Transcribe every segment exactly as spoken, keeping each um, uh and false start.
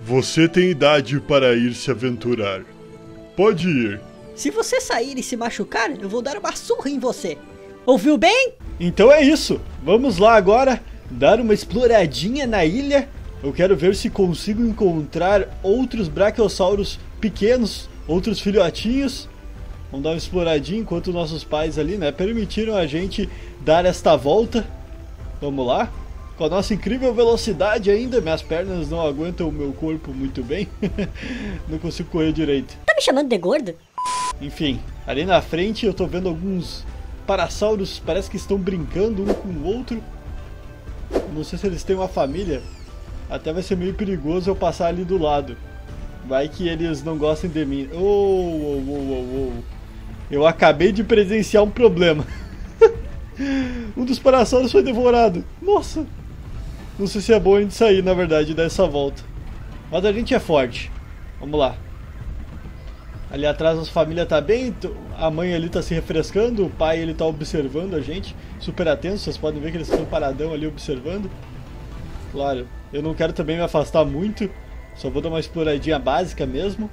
Você tem idade para ir se aventurar. Pode ir. Se você sair e se machucar, eu vou dar uma surra em você. Ouviu bem? Então é isso. Vamos lá agora dar uma exploradinha na ilha. Eu quero ver se consigo encontrar outros brachiosauros pequenos, outros filhotinhos. Vamos dar uma exploradinha enquanto nossos pais ali, né, permitiram a gente dar esta volta. Vamos lá. Com a nossa incrível velocidade ainda, minhas pernas não aguentam o meu corpo muito bem. Não consigo correr direito. Tá me chamando de gordo? Enfim, ali na frente eu tô vendo alguns parassauros, parece que estão brincando um com o outro. Não sei se eles têm uma família. Até vai ser meio perigoso eu passar ali do lado. Vai que eles não gostem de mim. Oh, oh, oh, oh, oh. Eu acabei de presenciar um problema. Um dos parassauros foi devorado. Nossa. Não sei se é bom a gente sair, na verdade, dessa volta. Mas a gente é forte. Vamos lá. Ali atrás a família tá bem. A mãe ali tá se refrescando. O pai ele tá observando a gente. Super atento. Vocês podem ver que eles estão paradão ali observando. Claro, eu não quero também me afastar muito. Só vou dar uma exploradinha básica mesmo.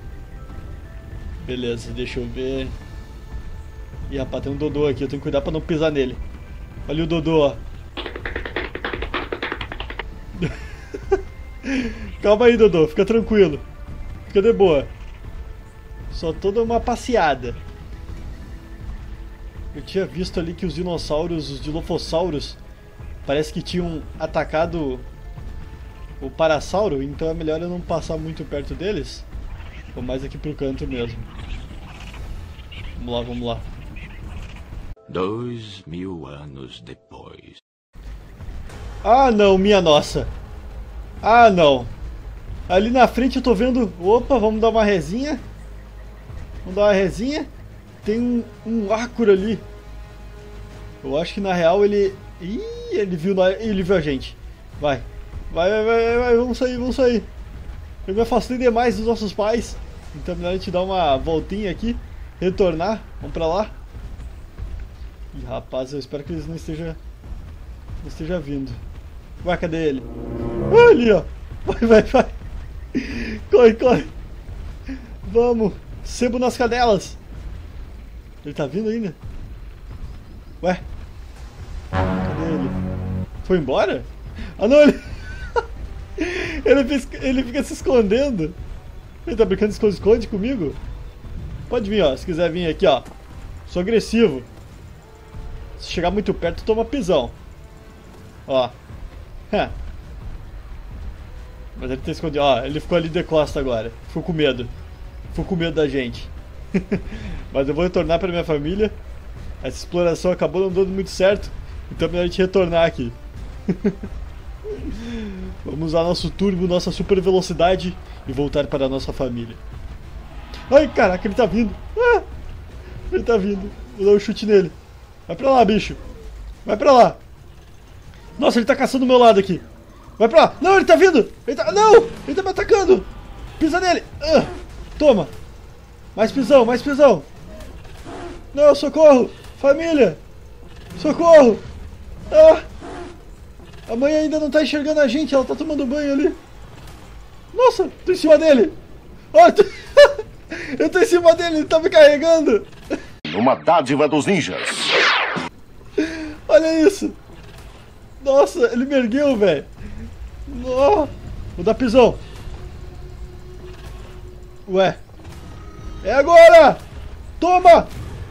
Beleza, deixa eu ver. Ih, rapaz, tem um Dodô aqui. Eu tenho que cuidar pra não pisar nele. Olha o Dodô, ó. Calma aí, Dodô. Fica tranquilo. Fica de boa. Só toda uma passeada. Eu tinha visto ali que os dinossauros, os dilofossauros, parece que tinham atacado o parassauro, então é melhor eu não passar muito perto deles. Vou mais aqui pro canto mesmo. Vamos lá, vamos lá. Dois mil anos depois. Ah não, minha nossa. Ah não. Ali na frente eu tô vendo... Opa, vamos dar uma rezinha. Vamos dar uma rezinha. Tem um, um ácaro ali. Eu acho que na real ele... Ih, ele viu, ele viu a gente. Vai. Vai, vai, vai, vai, vamos sair, vamos sair. Eu me afastei demais dos nossos pais. Então é melhor a gente dar uma voltinha aqui. Retornar, vamos pra lá. Ih, rapaz, eu espero que eles não estejam... Não esteja vindo. Ué, cadê ele? Olha ali, ó. Vai, vai, vai. Corre, corre. Vamos. Sebo nas cadelas. Ele tá vindo ainda? Ué? Cadê ele? Foi embora? Ah, não, ele... ele, fica, ele fica se escondendo. Ele tá brincando de esconde-esconde comigo? Pode vir, ó. Se quiser vir aqui, ó. Sou agressivo. Se chegar muito perto, toma pisão. Ó. Mas ele tá escondido. Ó, ele ficou ali de costa agora. Ficou com medo. Ficou com medo da gente. Mas eu vou retornar pra minha família. Essa exploração acabou não dando muito certo. Então é melhor a gente retornar aqui. Vamos usar nosso turbo, nossa super velocidade e voltar para a nossa família. Ai, caraca, ele tá vindo. Ah, ele tá vindo. Vou dar um chute nele. Vai pra lá, bicho. Vai pra lá. Nossa, ele tá caçando do meu lado aqui. Vai pra lá. Não, ele tá vindo. Ele tá... Não, ele tá me atacando. Pisa nele. Ah, toma. Mais pisão, mais pisão. Não, socorro. Família. Socorro. Ah. A mãe ainda não tá enxergando a gente. Ela tá tomando banho ali. Nossa, tô em cima dele. Olha, tô... eu tô em cima dele. Ele tá me carregando. Uma dádiva dos ninjas. Olha isso. Nossa, ele me ergueu, velho. Oh, vou dar pisão. Ué. É agora. Toma.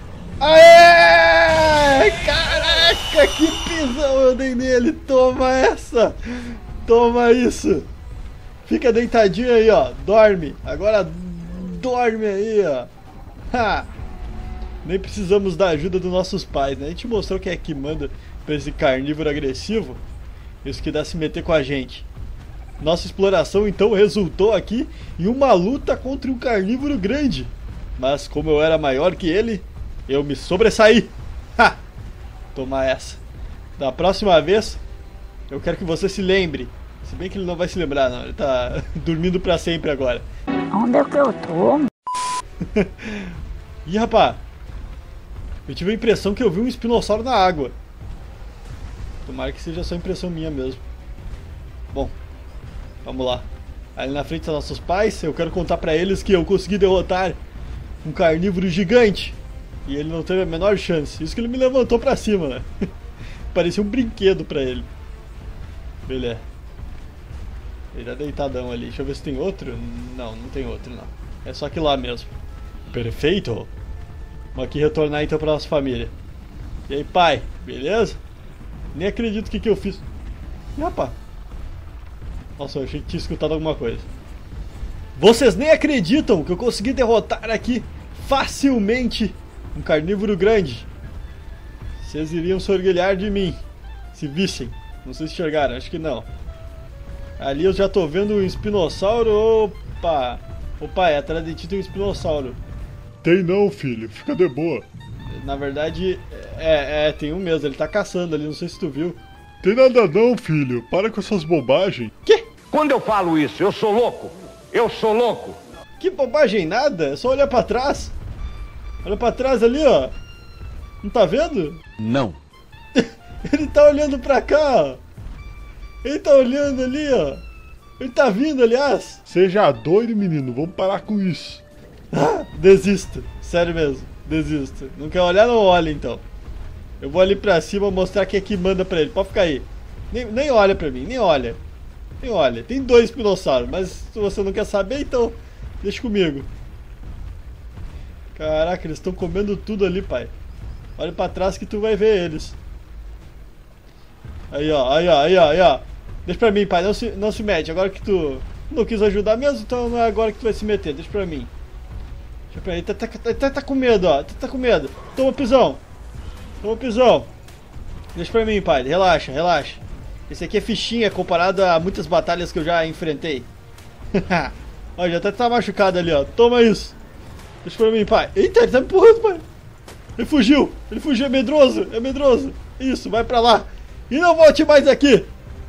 Aê! Caraca, que pisão eu dei nele. Toma essa. Toma isso. Fica deitadinho aí, ó. Dorme. Agora dorme aí, ó. Ha. Nem precisamos da ajuda dos nossos pais, né? A gente mostrou quem é que manda pra esse carnívoro agressivo. Isso que dá se meter com a gente. Nossa exploração então resultou aqui em uma luta contra um carnívoro grande. Mas como eu era maior que ele, eu me sobressaí. Ha! Toma essa. Da próxima vez, eu quero que você se lembre. Se bem que ele não vai se lembrar, não. Ele tá dormindo pra sempre agora. Onde é que eu tô? Ih, rapaz. Eu tive a impressão que eu vi um espinossauro na água. Tomara que seja só impressão minha mesmo. Bom, vamos lá. ali na frente dos nossos pais. Eu quero contar pra eles que eu consegui derrotar um carnívoro gigante. E ele não teve a menor chance. Isso que ele me levantou pra cima, né? Parecia um brinquedo pra ele. Beleza. Ele tá deitadão ali. Deixa eu ver se tem outro. Não, não tem outro, não. É só aquilo lá mesmo. Perfeito. Vamos aqui retornar então pra nossa família. E aí, pai? Beleza? Nem acredito o que que eu fiz. Ih, rapaz. Nossa, eu achei que tinha escutado alguma coisa. Vocês nem acreditam que eu consegui derrotar aqui facilmente um carnívoro grande. Vocês iriam se orgulhar de mim se vissem. Não sei se enxergaram, acho que não. Ali eu já tô vendo um espinossauro. Opa! Opa, é, atrás de ti tem um espinossauro. Tem não, filho. Fica de boa. Na verdade, é, é, tem um mesmo. Ele tá caçando ali, não sei se tu viu. Tem nada não, filho. Para com essas bobagens. Que? Quando eu falo isso, eu sou louco. Eu sou louco. Que bobagem nada. É só olhar pra trás. Olha pra trás ali, ó. Não tá vendo? Não. Ele tá olhando pra cá, ó. Ele tá olhando ali, ó. Ele tá vindo, aliás. Seja doido, menino. Vamos parar com isso. Ah, desisto. Sério mesmo. Desisto. Não quer olhar, não olha, então. Eu vou ali pra cima mostrar quem é que manda pra ele. Pode ficar aí. Nem, nem olha pra mim, nem olha. Nem olha. Tem dois espinossauros, mas se você não quer saber, então deixa comigo. Caraca, eles estão comendo tudo ali, pai. Olha pra trás que tu vai ver eles. Aí, ó, aí, ó, aí, ó, aí, ó. Deixa pra mim, pai, não se, não se mete. Agora que tu não quis ajudar mesmo, então não é agora que tu vai se meter. Deixa pra mim. Deixa pra mim. Ele tá, tá, tá, tá com medo, ó. Tá, tá com medo. Toma pisão. Toma pisão. Deixa pra mim, pai. Relaxa, relaxa. Esse aqui é fichinha comparado a muitas batalhas que eu já enfrentei. Ó, já até tá machucado ali, ó. Toma isso. Deixa pra mim, pai. Eita, ele tá me empurrando, pai. Ele fugiu. Ele fugiu, é medroso. É medroso. Isso, vai pra lá. E não volte mais aqui.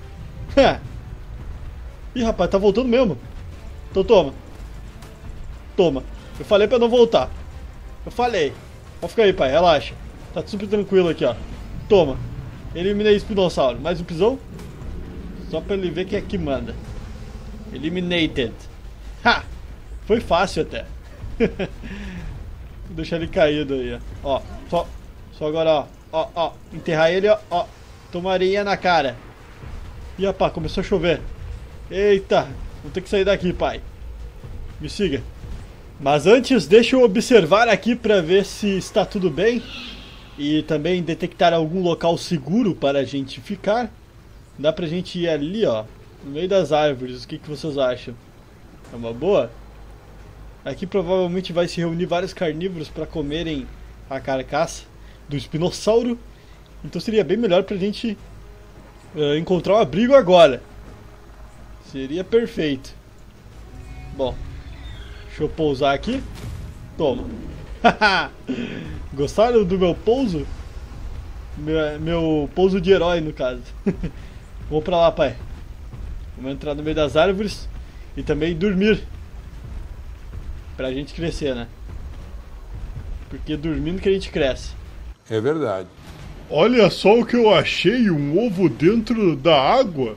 Ih, rapaz, tá voltando mesmo. Então toma. Toma. Eu falei pra não voltar. Eu falei. Pode ficar aí, pai, relaxa. Tá super tranquilo aqui, ó. Toma. Eliminei o espinossauro. Mais um pisão. Só pra ele ver quem é que manda. Eliminated. Ha! Foi fácil até. Vou deixar ele caído aí, ó. Ó, só, só agora, ó. Ó, ó. Enterrar ele, ó. Ó. Toma areia na cara. Ih, rapaz, começou a chover. Eita, vou ter que sair daqui, pai. Me siga. Mas antes, deixa eu observar aqui pra ver se está tudo bem. E também detectar algum local seguro para a gente ficar. Dá pra gente ir ali, ó. No meio das árvores. O que, que vocês acham? É uma boa? Aqui provavelmente vai se reunir vários carnívoros para comerem a carcaça do espinossauro. Então seria bem melhor pra gente uh, encontrar um abrigo agora. Seria perfeito. Bom, deixa eu pousar aqui. Toma. Gostaram do meu pouso? Meu, meu pouso de herói, no caso. Vamos pra lá, pai. Vamos entrar no meio das árvores e também dormir. Pra gente crescer, né? Porque dormindo que a gente cresce. É verdade. Olha só o que eu achei, um ovo dentro da água.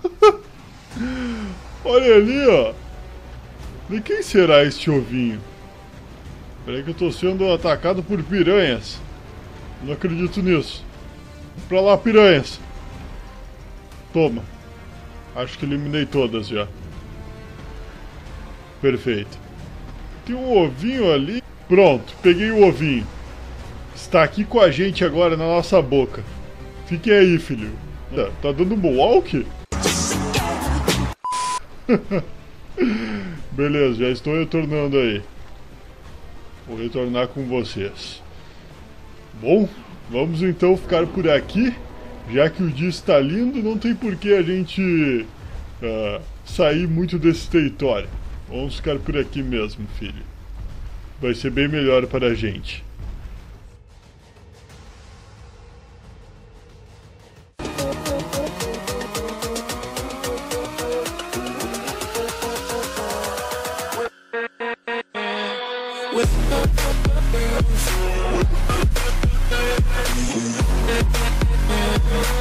Olha ali, ó. De quem será este ovinho? Peraí que eu tô sendo atacado por piranhas. Não acredito nisso. Pra lá, piranhas. Toma. Acho que eliminei todas já. Perfeito. Tem um ovinho ali. Pronto, peguei o ovinho. Está aqui com a gente agora na nossa boca. Fiquem aí, filho. Tá, tá dando um walk? Beleza, já estou retornando aí. Vou retornar com vocês. Bom, vamos então ficar por aqui. Já que o dia está lindo, não tem por que a gente uh, sair muito desse território. Vamos ficar por aqui mesmo, filho. Vai ser bem melhor para a gente. With